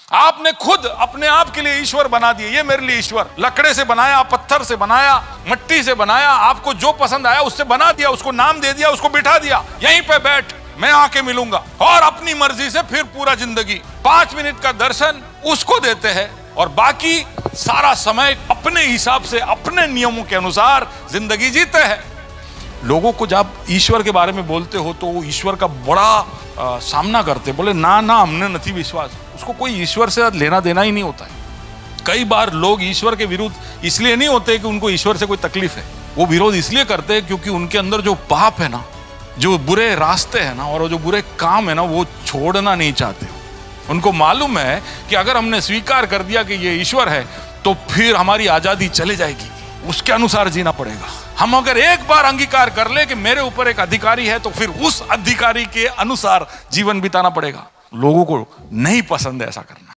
आपने खुद अपने आप के लिए ईश्वर बना दिए। ये मेरे लिए ईश्वर, लकड़े से बनाया, पत्थर से बनाया, मट्टी से बनाया, आपको जो पसंद आया उससे बना दिया, उसको नाम दे दिया, उसको बिठा दिया, यहीं पे बैठ, मैं आके मिलूंगा। और अपनी मर्जी से फिर पूरा जिंदगी 5 मिनट का दर्शन उसको देते हैं और बाकी सारा समय अपने हिसाब से, अपने नियमों के अनुसार जिंदगी जीते हैं। लोगों को जब ईश्वर के बारे में बोलते हो तो वो ईश्वर का बड़ा सामना करते, बोले ना ना हमने नहीं विश्वास, उसको कोई ईश्वर से लेना देना ही नहीं होता है। कई बार लोग ईश्वर के विरुद्ध इसलिए नहीं होते कि उनको ईश्वर से कोई तकलीफ है, वो विरोध इसलिए करते हैं क्योंकि उनके अंदर जो पाप है ना, जो बुरे रास्ते हैं ना, और जो बुरे काम है ना, वो छोड़ना नहीं चाहते। उनको मालूम है कि अगर हमने स्वीकार कर दिया कि ये ईश्वर है तो फिर हमारी आजादी चले जाएगी, उसके अनुसार जीना पड़ेगा। हम अगर एक बार अंगीकार कर ले कि मेरे ऊपर एक अधिकारी है तो फिर उस अधिकारी के अनुसार जीवन बिताना पड़ेगा। लोगों को नहीं पसंद है ऐसा करना।